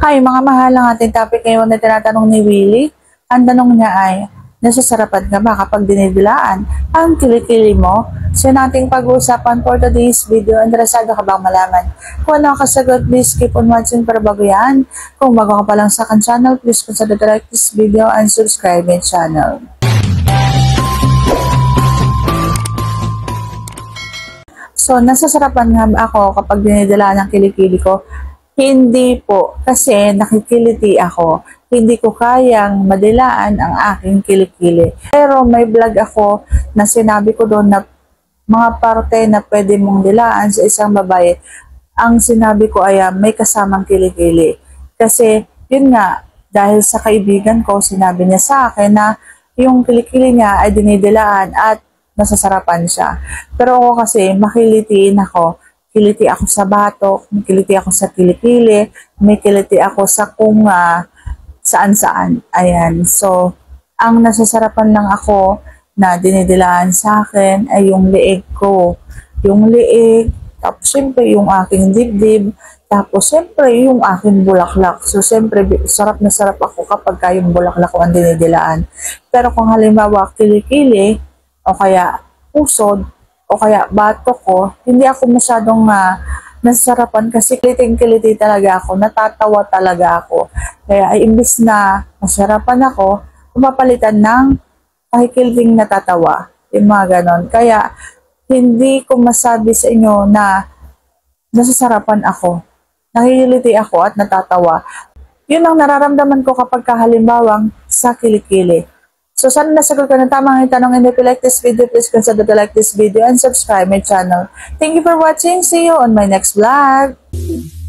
Hi mga mahal, ang ating topic ngayon na tinatanong ni Willie. Ang tanong niya ay, nasasarapan ka ba kapag dinidilaan ang kilikili mo? So yun ating pag-uusapan for today's video. Interesado ka bang malaman? Kung ano ang kasagot, please keep on watching para bago yan. Kung bago ka pa lang sa akin channel, please consider to like this video and subscribe my channel. So, nasasarapan nga ba ako kapag dinidilaan ang kilikili ko? Hindi po, kasi nakikiliti ako. Hindi ko kayang madilaan ang aking kilikili. Pero may vlog ako na sinabi ko doon na mga parte na pwede mong dilaan sa isang babae. Ang sinabi ko ay may kasamang kilikili. Kasi yun nga, dahil sa kaibigan ko, sinabi niya sa akin na yung kilikili niya ay dinidilaan at nasasarapan siya. Pero ako kasi makilitiin ako. Kiliti ako sa batok, may kiliti ako sa kilikili, may kiliti ako sa kung saan-saan. Ayan. So, ang nasasarapan lang ako na dinidilaan sa akin ay yung leeg ko. Yung leeg, tapos siyempre yung aking dibdib, tapos siyempre yung aking bulaklak. So, siyempre sarap na sarap ako kapag yung bulaklak ko ang dinidilaan. Pero kung halimbawa kilikili, o kaya pusod, o kaya batok ko, hindi ako masyadong nasarapan kasi kiliting-kiliti talaga ako, natatawa talaga ako. Kaya ay imbis na masarapan ako, pumapalitan ng pakikiliting natatawa. Yung mga ganon. Kaya hindi ko masabi sa inyo na nasasarapan ako. Nakikiliti ako at natatawa. Yun ang nararamdaman ko kapag kahalimbawang sa kilikili. So, sana nasagot ko ng tamang tanong, and if you like this video, please consider to like this video and subscribe my channel. Thank you for watching. See you on my next vlog.